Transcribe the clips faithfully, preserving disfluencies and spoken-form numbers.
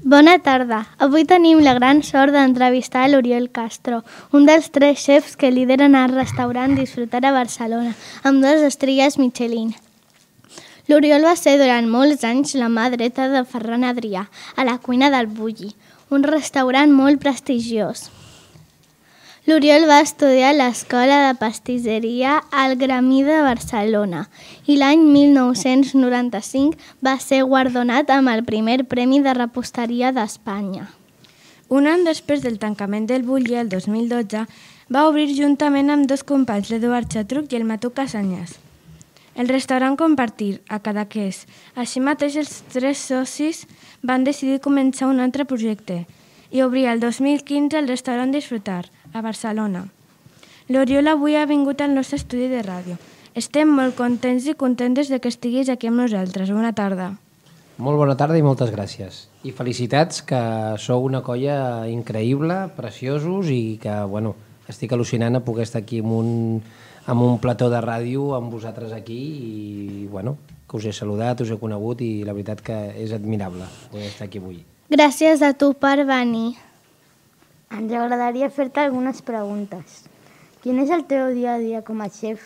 Bona tarda. Avui tenim la gran sort d'entrevistar l'Oriol Castro, un dels tres xefs que lideren el restaurant Disfrutar a Barcelona, amb dues estrelles Michelin. L'Oriol va ser durant molts anys la mà dreta de Ferran Adrià, a la cuina del Bulli, un restaurant molt prestigiós. L'Oriol va estudiar a l'Escola de Pastisseria al Grammy de Barcelona i l'any mil nou-cents noranta-cinc va ser guardonat amb el primer Premi de Reposteria d'Espanya. Un any després del tancament del Bulli, el dos mil dotze, va obrir juntament amb dos companys, l'Eduard Xatruc i el Matú Casanyes. El restaurant Compartir, a Cadaqués. Així mateix, els tres socis van decidir començar un altre projecte i obrir el dos mil quinze el restaurant Disfrutar, a Barcelona. L'Oriol avui ha vingut al nostre estudi de ràdio. Estem molt contents i contentes de que estiguis aquí amb nosaltres. Bona tarda. Molt bona tarda i moltes gràcies. I felicitats, que sou una colla increïble, preciosos i que, bueno, estic al·lucinant a poder estar aquí amb un, amb un plató de ràdio amb vosaltres aquí i, bueno, que us he saludat, us he conegut i la veritat que és admirable poder estar aquí avui. Gràcies a tu per venir. Ens agradaria fer-te algunes preguntes. Quin és el teu dia a dia com a xef?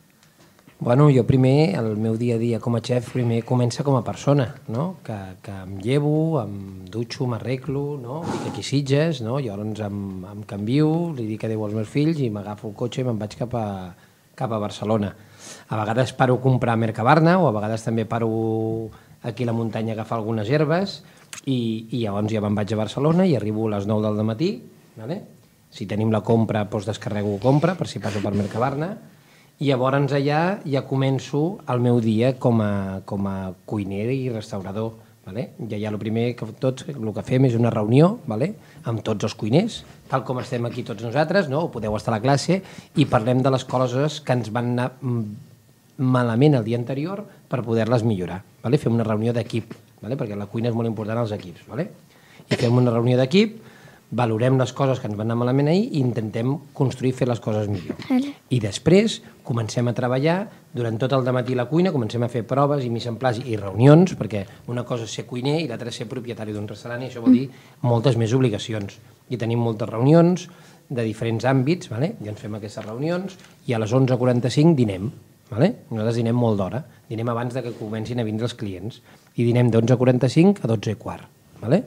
Bueno, jo primer, el meu dia a dia com a xef, primer comença com a persona, no? Que, que em llevo, em dutxo, m'arreglo, no? Dic aquí Sitges, no? Llavors em, em canvio, li dic adéu als meus fills i m'agafo el cotxe i me'n vaig cap a, cap a Barcelona. A vegades paro a comprar a Mercabarna o a vegades també paro aquí a la muntanya a agafar algunes herbes i, i llavors ja me'n vaig a Barcelona i arribo a les nou del matí. Vale? Si tenim la compra, doncs descarrego compra per si passo per Mercabarna i llavors allà ja començo el meu dia com a, com a cuiner i restaurador. Vale? I allà el primer que tots el que fem és una reunió, vale? Amb tots els cuiners, tal com estem aquí tots nosaltres, no? Podeu estar a la classe i parlem de les coses que ens van anar malament el dia anterior per poder-les millorar. Vale? Fem una reunió d'equip, vale? Perquè la cuina és molt important als equips. Vale? I fem una reunió d'equip, valorem les coses que ens van anar malament ahir i intentem construir fer les coses millor. I després comencem a treballar durant tot el dematí a la cuina, comencem a fer proves i mise en place i reunions, perquè una cosa és ser cuiner i l'altra és ser propietari d'un restaurant i això vol dir moltes més obligacions. I tenim moltes reunions de diferents àmbits, vale? I ens fem aquestes reunions i a les onze quaranta-cinc dinem. Vale? Nosaltres dinem molt d'hora, dinem abans de que comencin a vindre els clients i dinem d'onze quaranta-cinc a dotze i quart. Vale?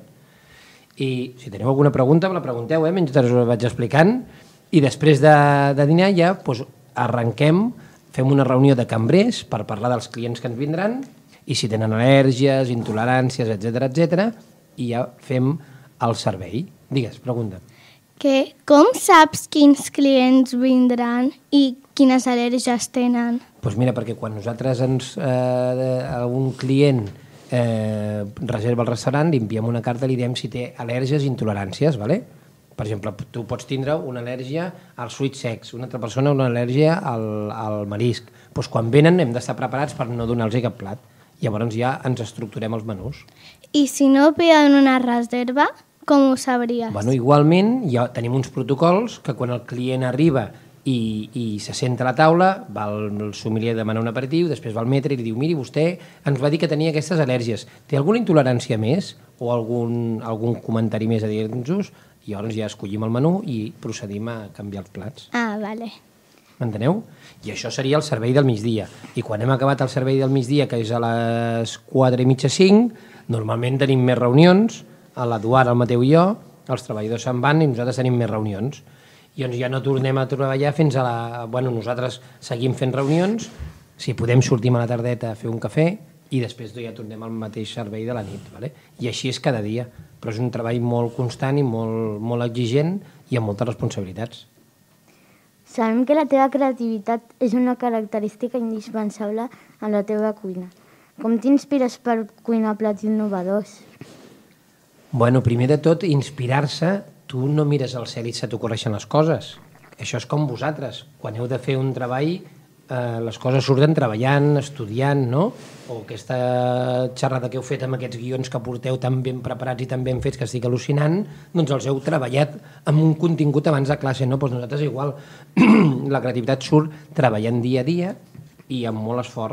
I si teniu alguna pregunta, me la pregunteu, eh? Mentre us ho vaig explicant. I després de, de dinar ja doncs, arrenquem, fem una reunió de cambrers per parlar dels clients que ens vindran i si tenen al·lèrgies, intoleràncies, etcètera, etcètera, i ja fem el servei. Digues, pregunta. Que, com saps quins clients vindran i quines al·lèrgies tenen? Doncs mira, perquè quan nosaltres ens, eh, algun client Eh, reserva el restaurant, li enviem una carta i li diem si té al·lèrgies i intoleràncies, vale? Per exemple, tu pots tindre una al·lèrgia als fruits secs, una altra persona una al·lèrgia al, al marisc. Doncs quan venen hem d'estar preparats per no donar-los cap plat. Llavors ja ens estructurem els menús. I si no piden una reserva, com ho sabries? Bueno, igualment ja tenim uns protocols que quan el client arriba I, i se senta a la taula, va el, el sommelier a demanar un aperitiu, després va al metre i li diu miri, vostè ens va dir que tenia aquestes al·lèrgies, té alguna intolerància més o algun, algun comentari més a dir-nos? I llavors ja escollim el menú i procedim a canviar els plats. Ah, vale. M'enteneu? I això seria el servei del migdia. I quan hem acabat el servei del migdia, que és a les quatre i mitja, cinc, normalment tenim més reunions, l'Eduard, el Mateu i jo, els treballadors se'n van i nosaltres tenim més reunions. I doncs ja no tornem a treballar fins a la... Bueno, nosaltres seguim fent reunions, si podem sortim a la tardeta a fer un cafè i després ja tornem al mateix servei de la nit. Vale? I així és cada dia, però és un treball molt constant i molt, molt exigent i amb moltes responsabilitats. Sabem que la teva creativitat és una característica indispensable en la teva cuina. Com t'inspires per cuinar plats innovadors? Bueno, primer de tot, inspirar-se. Tu no mires al cel i se t'ocorreixen les coses. Això és com vosaltres. Quan heu de fer un treball, eh, les coses surten treballant, estudiant, no? O aquesta xerrada que heu fet amb aquests guions que porteu tan ben preparats i tan ben fets que estic al·lucinant, doncs els heu treballat amb un contingut abans de classe, no? Doncs nosaltres igual. La creativitat surt treballant dia a dia i amb molt esforç.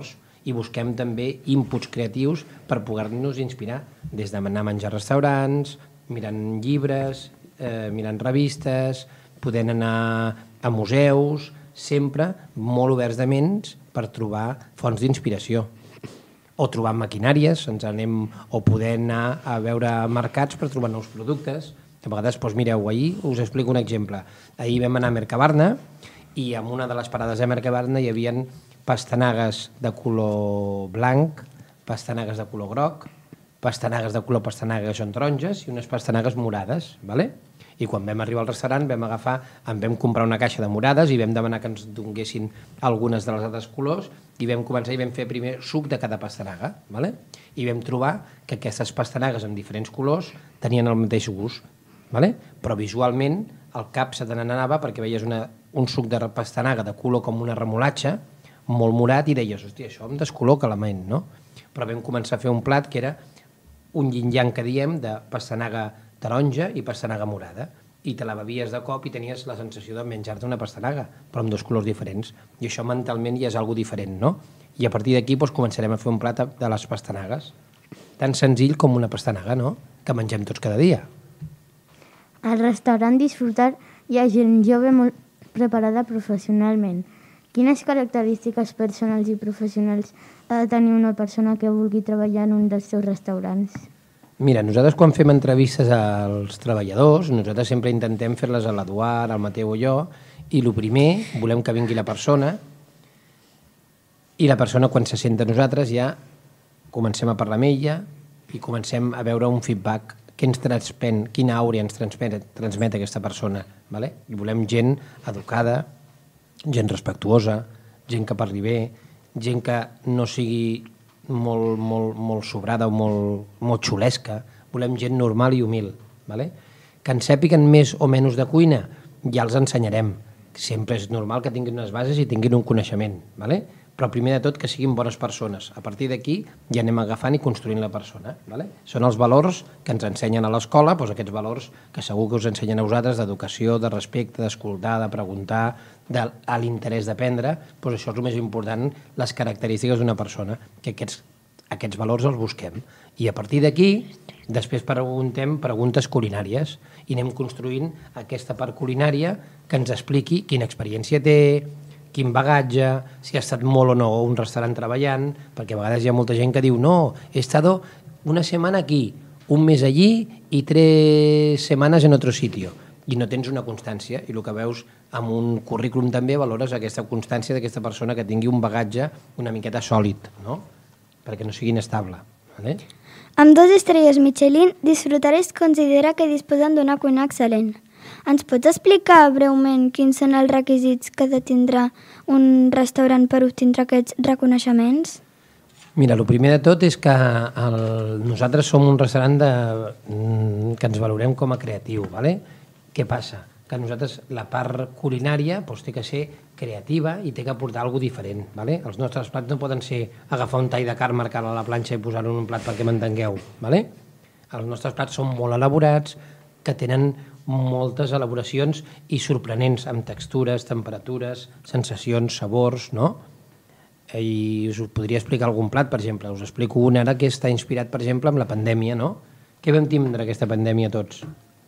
i busquem també inputs creatius per poder-nos inspirar, des d'anar a menjar a restaurants, mirant llibres, eh, mirant revistes, podent anar a museus, sempre molt oberts de ments per trobar fonts d'inspiració. O trobar maquinàries, ens anem, o poder anar a veure mercats per trobar nous productes. A vegades, doncs mireu, ahir us explico un exemple. Ahir vam anar a Mercabarna i en una de les parades de Mercabarna hi havia pastanagues de color blanc, pastanagues de color groc, pastanagues de color pastanaga que són taronges i unes pastanagues morades, ¿vale? I quan vam arribar al restaurant vam agafar, en vam comprar una caixa de morades i vam demanar que ens donguessin algunes de les altres colors i vam començar i vam fer primer suc de cada pastanaga, ¿vale? I vam trobar que aquestes pastanagues amb diferents colors tenien el mateix gust, ¿vale? Però visualment el cap se te n'anava perquè veies una, un suc de pastanaga de color com una remolatxa, molt morat, i deies, hòstia, això em descol·loca la ment, no? Però vam començar a fer un plat que era un yin-yang que diem de pastanaga taronja i pastanaga morada, i te la bevies de cop i tenies la sensació de menjar-te una pastanaga, però amb dos colors diferents, i això mentalment ja és algo diferent, no? I a partir d'aquí doncs, començarem a fer un plat de les pastanagues, tan senzill com una pastanaga, no?, que mengem tots cada dia. Al restaurant Disfrutar hi ha gent jove molt preparada professionalment. Quines característiques personals i professionals ha de tenir una persona que vulgui treballar en un dels seus restaurants? Mira, nosaltres quan fem entrevistes als treballadors, nosaltres sempre intentem fer-les a l'Eduard, al Mateu o jo, i el primer, volem que vingui la persona, i la persona quan se senta a nosaltres ja comencem a parlar amb ella i comencem a veure un feedback, què ens transmet, quina àurea ens transmet, transmet aquesta persona. ¿Vale? I volem gent educada, gent respectuosa, gent que parli bé, gent que no sigui molt, molt, molt sobrada o molt, molt xulesca. Volem gent normal i humil. ¿Vale? Que en sàpiguen més o menys de cuina, ja els ensenyarem. Sempre és normal que tinguin unes bases i tinguin un coneixement. ¿Vale? Però primer de tot que siguin bones persones. A partir d'aquí ja anem agafant i construint la persona. ¿Vale? Són els valors que ens ensenyen a l'escola, doncs aquests valors que segur que us ensenyen a vosaltres, d'educació, de respecte, d'escoltar, de preguntar, de l'interès d'aprendre, doncs això és el més important, les característiques d'una persona, que aquests, aquests valors els busquem. I a partir d'aquí, després preguntem preguntes culinàries i anem construint aquesta part culinària que ens expliqui quina experiència té, quin bagatge, si ha estat molt o no un restaurant treballant, perquè a vegades hi ha molta gent que diu no, he estat una setmana aquí, un mes allí i tres setmanes en otro sitio, i no tens una constància, i el que veus amb un currículum també valores aquesta constància d'aquesta persona que tingui un bagatge una miqueta sòlid, no? Perquè no sigui inestable. ¿Vale? Amb dues estrelles Michelin, Disfrutar es considera que disposen d'una cuina excel·lent. Ens pots explicar breument quins són els requisits que ha de tindre un restaurant per obtindre aquests reconeixements? Mira, el primer de tot és que el, nosaltres som un restaurant de, que ens valorem com a creatiu. ¿Vale? Què passa? Que nosaltres la part culinària doncs, té que ser creativa i té que aportar alguna cosa diferent. ¿Vale? Els nostres plats no poden ser agafar un tall de carn, marcar-lo a la planxa i posar-lo en un plat perquè m'entengueu. ¿Vale? Els nostres plats són molt elaborats, que tenen moltes elaboracions i sorprenents amb textures, temperatures, sensacions, sabors, no? I us podria explicar algun plat, per exemple. Us explico un ara que està inspirat, per exemple, amb la pandèmia, no? Què vam tindre aquesta pandèmia tots?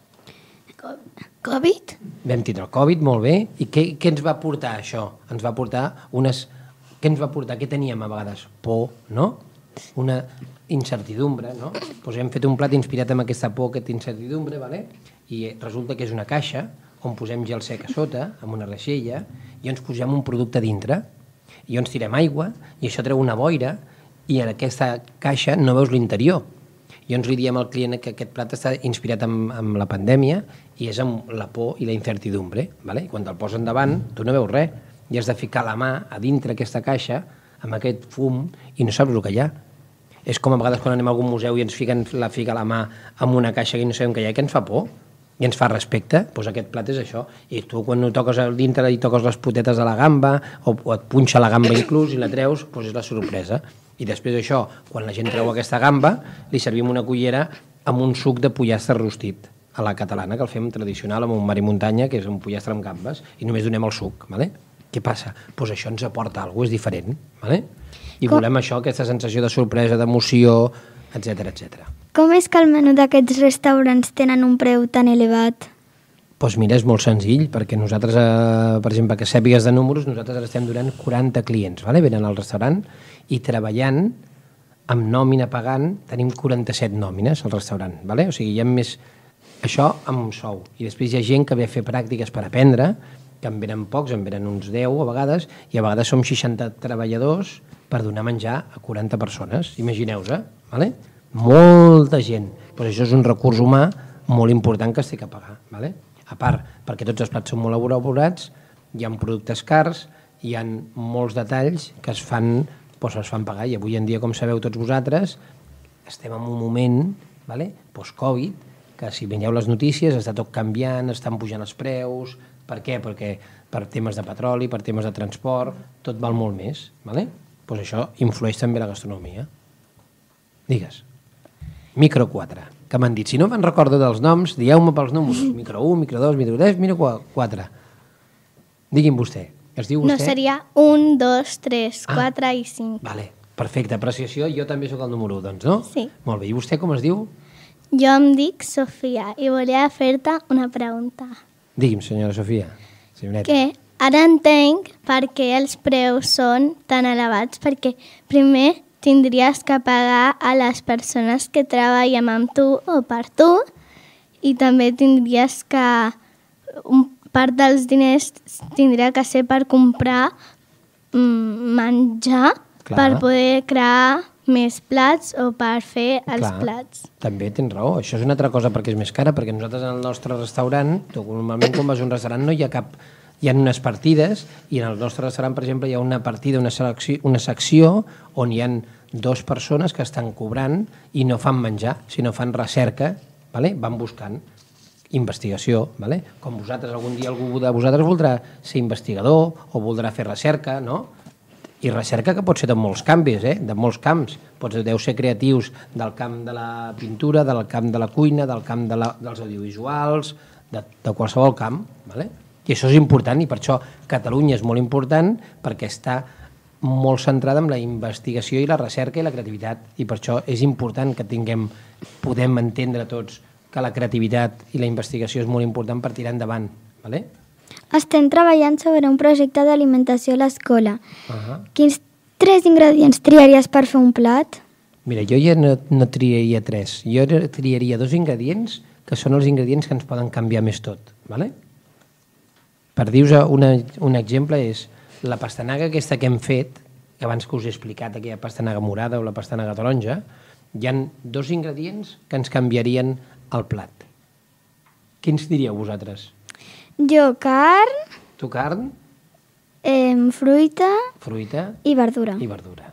Covid? Vam tindre el Covid, molt bé. I què, què ens va portar això? Ens va portar unes... Què ens va portar? Què teníem a vegades? Por, no? Una incertidumbre, no? Doncs hem fet un plat inspirat en aquesta por, aquesta incertidumbre, ¿vale? I resulta que és una caixa on posem gel sec a sota, amb una reixella, i ens posem un producte dintre, i ens tirem aigua, i això treu una boira, i en aquesta caixa no veus l'interior. I ens li diem al client que aquest plat està inspirat amb, amb la pandèmia i és amb la por i la incertidumbre. ¿Vale? I quan te'l posen davant, tu no veus res, i has de ficar la mà a dintre aquesta caixa amb aquest fum i no saps el que hi ha. És com a vegades quan anem a algun museu i ens fiquen la fica la mà amb una caixa que no sabem què hi ha, que ens fa por i ens fa respecte, doncs aquest plat és això. I tu quan ho toques al dintre i toques les potetes de la gamba o, o et punxa la gamba inclús i la treus, doncs és la sorpresa. I després d'això, quan la gent treu aquesta gamba, li servim una cullera amb un suc de pollastre rostit a la catalana, que el fem tradicional amb un mar i muntanya, que és un pollastre amb gambes, i només donem el suc. ¿Vale? Què passa? Doncs això ens aporta alguna cosa, és diferent. ¿Vale? I Com... volem això, aquesta sensació de sorpresa, d'emoció, etcètera, etcètera. Com és que el menú d'aquests restaurants tenen un preu tan elevat? Doncs mira, és molt senzill, perquè nosaltres, eh, per exemple, que sàpigues de números, nosaltres ara estem durant quaranta clients, vale? Venen al restaurant i treballant amb nòmina pagant, tenim quaranta-set nòmines al restaurant, vale? O sigui, hi ha més... Això amb un sou. I després hi ha gent que ve a fer pràctiques per aprendre, que en venen pocs, en venen uns deu a vegades, i a vegades som seixanta treballadors per donar menjar a quaranta persones. Imagineu-vos, vale? Molta gent. Pues això és un recurs humà molt important que es té que pagar, vale? A part, perquè tots els plats són molt elaborats, hi ha productes cars, hi ha molts detalls que es fan, doncs es fan pagar. I avui en dia, com sabeu tots vosaltres, estem en un moment, vale, post-Covid, que si veieu les notícies està tot canviant, estan pujant els preus. Per què? Perquè per temes de petroli, per temes de transport, tot val molt més. Vale? Pues això influeix també la gastronomia. Digues. Micro quatre. Que m'han dit, si no me'n recordo dels noms, dieu-me pels números. Micro u, micro dos, micro tres, micro quatre. Digui'm vostè. Es diu vostè? No, seria un, dos, tres, quatre i cinc. Vale, perfecte. Apreciació, jo també sóc el número u, doncs, no? Sí. Molt bé. I vostè com es diu? Jo em dic Sofia i volia fer-te una pregunta. Digui'm, senyora Sofia. Senyoreta. Que ara entenc per què els preus són tan elevats, perquè primer tindries que pagar a les persones que treballen amb tu o per tu i també tindries que un part dels diners tindria que ser per comprar mm, menjar. Clar. Per poder crear més plats o per fer els Clar, plats. També tens raó. Això és una altra cosa perquè és més cara, perquè nosaltres en el nostre restaurant, normalment quan vas a un restaurant no hi ha cap... Hi ha unes partides i en el nostre restaurant, per exemple, hi ha una partida, una secció, una secció on hi ha dues persones que estan cobrant i no fan menjar, sinó fan recerca, vale? Van buscant investigació. Vale? Com vosaltres, algun dia algú de vosaltres voldrà ser investigador o voldrà fer recerca, no? I recerca que pot ser de molts canvis, eh? De molts camps. Pots, deu ser creatius del camp de la pintura, del camp de la cuina, del camp de la, dels audiovisuals, de, de qualsevol camp. Vale? I això és important i per això Catalunya és molt important perquè està molt centrada en la investigació i la recerca i la creativitat. I per això és important que tinguem, podem entendre tots que la creativitat i la investigació és molt important per tirar endavant. Vale? Estem treballant sobre un projecte d'alimentació a l'escola. Uh-huh. Quins tres ingredients triaries per fer un plat? Mira, jo ja no, no triaria tres. Jo triaria dos ingredients que són els ingredients que ens poden canviar més tot. Vale? Per dir-vos un exemple és la pastanaga aquesta que hem fet, que abans que us he explicat, aquella pastanaga morada o la pastanaga taronja, hi ha dos ingredients que ens canviarien el plat. Quins diríeu vosaltres? Jo carn, Tu carn, eh, fruita fruita i verdura. i verdura.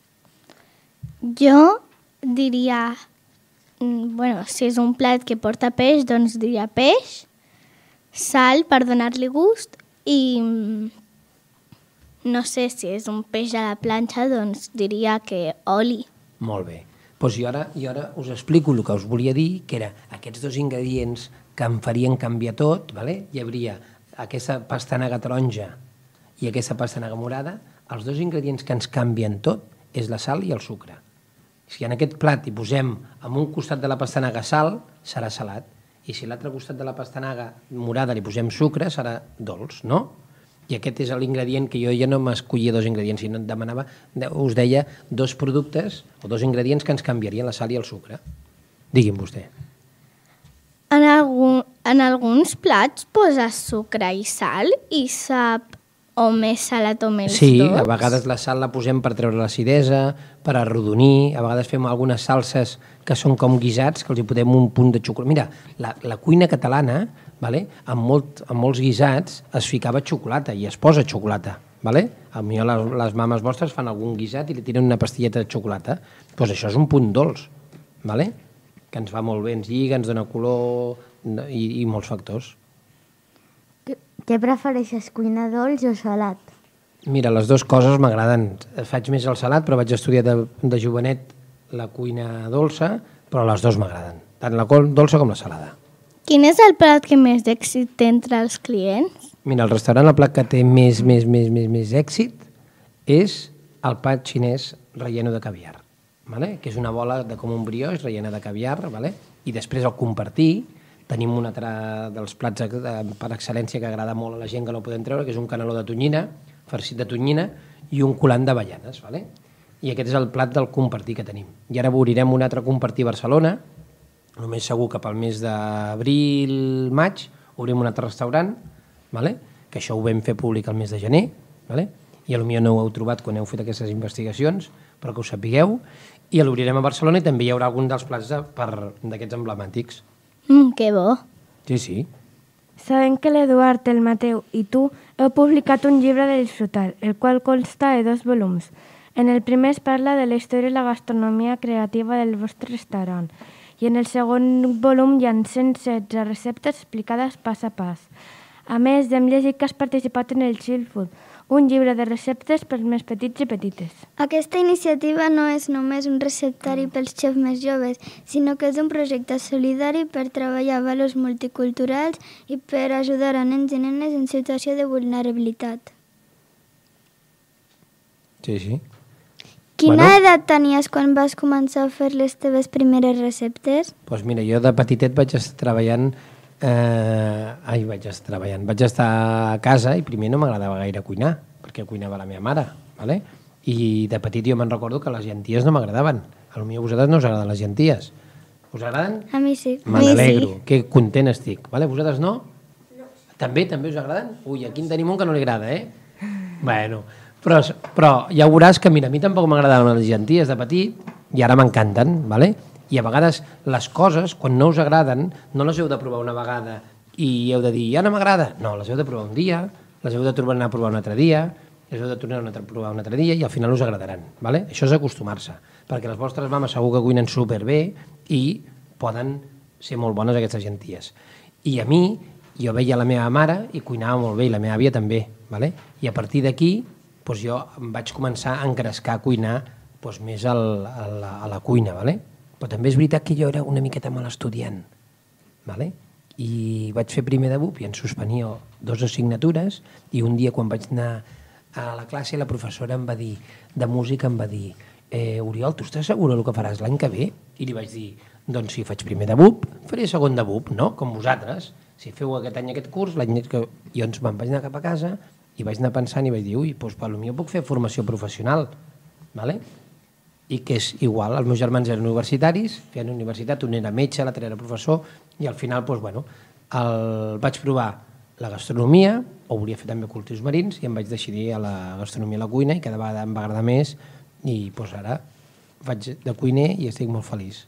Jo diria, mm, bueno, si és un plat que porta peix, doncs diria peix, sal per donar-li gust i mm, no sé si és un peix a la planxa, doncs diria que oli. Molt bé. Doncs jo ara, jo ara us explico el que us volia dir, que era aquests dos ingredients que em farien canviar tot, vale? Hi hauria aquesta pastanaga taronja i aquesta pastanaga morada. Els dos ingredients que ens canvien tot és la sal i el sucre. Si en aquest plat hi posem en un costat de la pastanaga sal, serà salat, i si a l'altre costat de la pastanaga morada li posem sucre, serà dolç, no? I aquest és l'ingredient que jo ja no m'escollia dos ingredients, sinó et demanava, us deia dos productes o dos ingredients que ens canviarien la sal i el sucre. Digui'm vostè. En, algun, en alguns plats poses sucre i sal i sap o més salat o més Sí, dolç. a vegades la sal la posem per treure l'acidesa, per arrodonir, a vegades fem algunes salses que són com guisats, que els hi podem un punt de xocolata. Mira, la, la cuina catalana, vale, amb, molt, amb molts guisats es ficava xocolata i es posa xocolata. Vale? A mi les, les mames vostres fan algun guisat i li tiren una pastilleta de xocolata. Doncs això és un punt dolç, vale? Que ens va molt bé, ens lliga, ens dona color i, i molts factors. Què prefereixes, cuina dolç o salat? Mira, les dues coses m'agraden. Faig més el salat, però vaig estudiar de, de jovenet la cuina dolça, però les dues m'agraden, tant la dolça com la salada. Quin és el plat que més èxit té entre els clients? Mira, el restaurant, el plat que té més, més, més, més, més èxit és el pa xinès relleno de caviar, vale? Que és una bola de com un brioix rellena de caviar, vale? I després el compartir, tenim un altre dels plats per excel·lència que agrada molt a la gent que no podem treure, que és un caneló de tonyina, farcit de tonyina i un colant d'avellanes, vale? I aquest és el plat del compartir que tenim. I ara obrirem un altre compartir a Barcelona, només segur que pel mes d'abril, maig, obrim un altre restaurant, vale? Que això ho vam fer públic el mes de gener, vale? I potser no ho heu trobat quan heu fet aquestes investigacions, però que ho sapigueu, i l'obrirem a Barcelona i també hi haurà algun dels plats d'aquests emblemàtics. Mm, que bo. Sí, sí. Sabem que l'Eduard, el Mateu i tu heu publicat un llibre de disfrutar, el qual consta de dos volums. En el primer es parla de la història i la gastronomia creativa del vostre restaurant i en el segon volum hi ha cent setze receptes explicades pas a pas. A més, hem llegit que has participat en el Chill Food, un llibre de receptes pels més petits i petites. Aquesta iniciativa no és només un receptari pels xefs més joves, sinó que és un projecte solidari per treballar valors multiculturals i per ajudar a nens i nenes en situació de vulnerabilitat. Sí, sí. Quina Bueno. edat tenies quan vas començar a fer les teves primeres receptes? Doncs pues mira, jo de petitet vaig estar treballant Eh, ai, vaig estar treballant. Vaig estar a casa i primer no m'agradava gaire cuinar, perquè cuinava la meva mare, ¿vale? I de petit jo me'n recordo que les llenties no m'agradaven. A lo millor a vosaltres no us agraden les llenties. Us agraden? A mi sí. Me n'alegro, que content estic. ¿Vale? Vosaltres no? No. També? També us agraden? Ui, aquí en tenim un que no li agrada, eh? Bueno, però, però ja veuràs que, mira, a mi tampoc m'agradaven les llenties de petit i ara m'encanten, ¿vale? I a vegades les coses, quan no us agraden, no les heu de provar una vegada i heu de dir, ja no m'agrada. No, les heu de provar un dia, les heu de tornar a provar un altre dia, les heu de tornar a provar un altre dia i al final us agradaran. ¿Vale? Això és acostumar-se, perquè les vostres mames segur que cuinen superbé i poden ser molt bones aquestes llenties. I a mi, jo veia la meva mare i cuinava molt bé, i la meva àvia també. ¿Vale? I a partir d'aquí doncs jo em vaig començar a engrescar a cuinar doncs, més al, a, la, a la cuina. ¿Vale? Però també és veritat que jo era una miqueta mal estudiant, ¿vale? I vaig fer primer de B U P i ens suspenia dues assignatures i un dia quan vaig anar a la classe la professora em va dir, de música em va dir eh, Oriol, tu estàs segur del que faràs l'any que ve? I li vaig dir, doncs si faig primer de B U P, faré segon de B U P, no? Com vosaltres. Si feu aquest any aquest curs, l'any que... I doncs me'n vaig anar cap a casa i vaig anar pensant i vaig dir, ui, doncs potser puc fer formació professional, ¿vale? I que és igual, els meus germans eren universitaris, feien universitat, un era metge, l'altre era professor, i al final, doncs, bueno, el, vaig provar la gastronomia, o volia fer també cultius marins, i em vaig decidir a la gastronomia i la cuina, i cada vegada em va agradar més, i doncs ara faig de cuiner i estic molt feliç.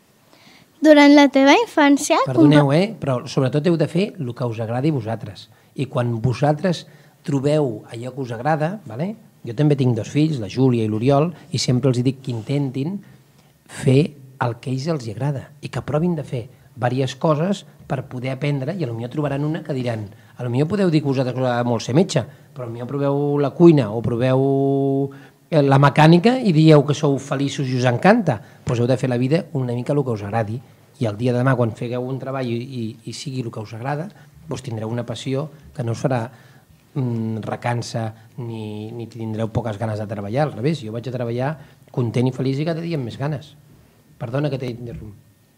Durant la teva infància... Perdoneu, eh? Però sobretot heu de fer el que us agradi a vosaltres. I quan vosaltres trobeu allò que us agrada, ¿vale? Jo també tinc dos fills, la Júlia i l'Oriol, i sempre els dic que intentin fer el que a ells els agrada i que provin de fer diverses coses per poder aprendre i potser trobaran una que diran, potser podeu dir que vosaltres us agrada molt ser metge, però potser proveu la cuina o proveu la mecànica i dieu que sou feliços i us encanta. Doncs heu de fer la vida una mica el que us agradi i el dia de demà quan fegueu un treball i, i, i sigui el que us agrada, doncs tindreu una passió que no us farà recansa ni, ni tindreu poques ganes de treballar, al revés, jo vaig a treballar content i feliç i cada dia amb més ganes. Perdona que t'he interromput.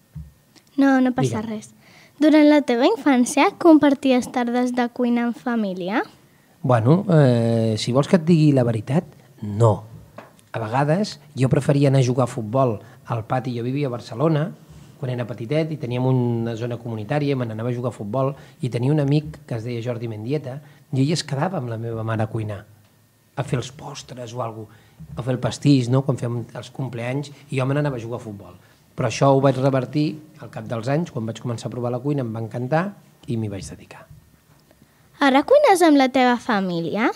No, no passa Digue. res. Durant la teva infància comparties tardes de cuina en família? Bueno, eh, si vols que et digui la veritat, no. A vegades jo preferia anar a jugar a futbol al pati, jo vivia a Barcelona quan era petitet i teníem una zona comunitària i me n'anava a jugar a futbol i tenia un amic que es deia Jordi Mendieta i ell es quedava amb la meva mare a cuinar, a fer els postres o alguna cosa, a fer el pastís, no? Quan fèiem els compleanys, i jo me n'anava a jugar a futbol. Però això ho vaig revertir al cap dels anys, quan vaig començar a provar la cuina, em va encantar i m'hi vaig dedicar. Ara cuines amb la teva família?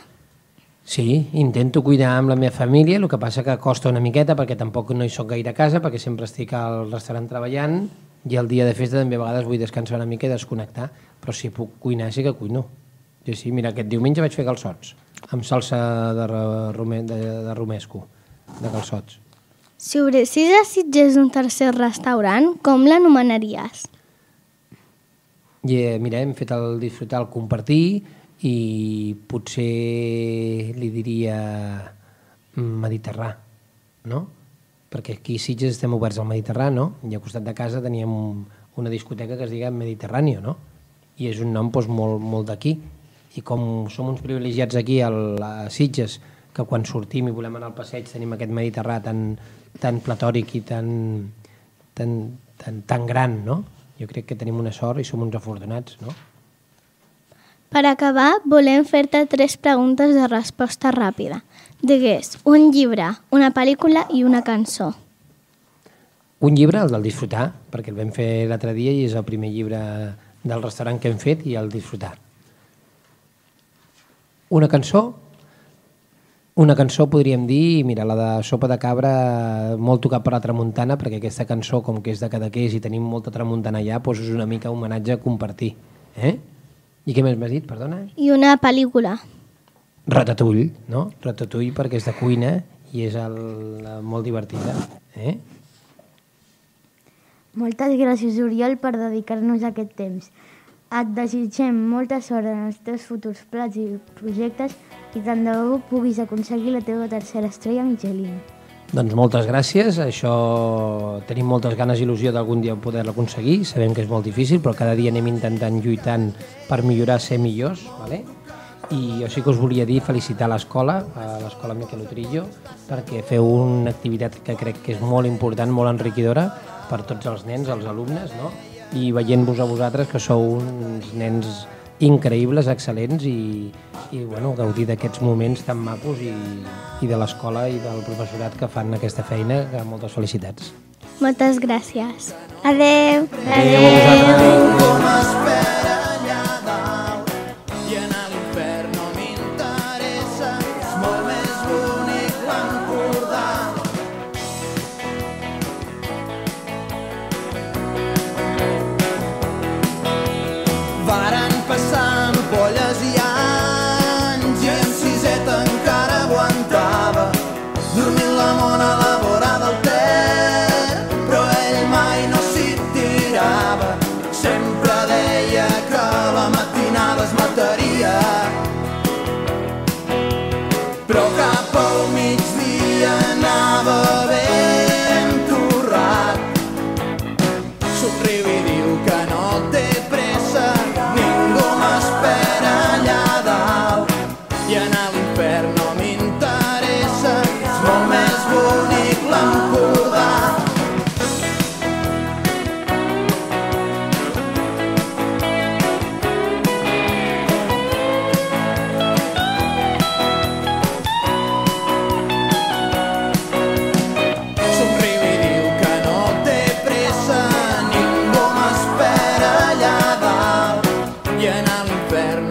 Sí, intento cuidar amb la meva família, el que passa que costa una miqueta perquè tampoc no hi soc gaire a casa, perquè sempre estic al restaurant treballant i el dia de festa també a vegades vull descansar una mica i desconnectar, però si puc cuinar sí que cuino. Jo sí, mira, aquest diumenge vaig fer calçots, amb salsa de, rome, de, de romesco, de calçots. Si obressis a Sitges un tercer restaurant, com l'anomenaries? I, eh, mira, hem fet el disfrutar, el compartir, i potser li diria mediterrà, no? Perquè aquí a Sitges estem oberts al Mediterrani, no? I al costat de casa teníem una discoteca que es diga Mediterráneo, no? I és un nom doncs, molt, molt d'aquí. I com som uns privilegiats aquí a Sitges, que quan sortim i volem anar al passeig tenim aquest Mediterrani tan, tan platòric i tan, tan, tan, tan gran, no? Jo crec que tenim una sort i som uns afortunats, no? Per acabar, volem fer-te tres preguntes de resposta ràpida. Digues un llibre, una pel·lícula i una cançó. Un llibre, el del Disfrutar, perquè el vam fer l'altre dia i és el primer llibre del restaurant que hem fet i el Disfrutar. Una cançó? Una cançó podríem dir, mira, la de Sopa de Cabra, molt tocat per la tramuntana, perquè aquesta cançó, com que és de Cadaqués i tenim molta tramuntana allà, doncs és una mica homenatge a compartir. Eh? I què més m'has dit, perdona? I una pel·lícula. Ratatouille, no? Ratatouille perquè és de cuina i és el, molt divertida. Eh? Moltes gràcies, Oriol, per dedicar-nos aquest temps. Et desitgem molta sort en els teus futurs plats i projectes i tant de bo puguis aconseguir la teva tercera estrella Michelin. Doncs moltes gràcies, això tenim moltes ganes i il·lusió d'algun dia poder-lo aconseguir, sabem que és molt difícil, però cada dia anem intentant lluitant per millorar, ser millors, ¿vale? I jo sí que us volia dir felicitar l'escola, a l'escola Miquel Utrillo, perquè feu una activitat que crec que és molt important, molt enriquidora per tots els nens, els alumnes, no? I veient-vos a vosaltres que sou uns nens increïbles, excel·lents i, i bueno, gaudir d'aquests moments tan macos i, i de l'escola i del professorat que fan aquesta feina, que moltes felicitats. Moltes gràcies. Adeu. Adéu a vosaltres. Com espera allà dalt i anar a l'infern no m'interessa, és molt més bonic l'Empordà. Varen passar ampolles i anys i en Siseta encara aguantava dormint la mona a la vora del Ter, però ell mai no s'hi tirava, sempre deia que la matinada es mataria, però cap al migdia anava ben torrat, somriu i diu que no té pressa, ningú m'espera allà dalt i anar a l'infern no m'interessa, és molt més bonic l'Empordà. Somriu i diu que no té pressa, ningú m'espera allà dalt i anar a l'infern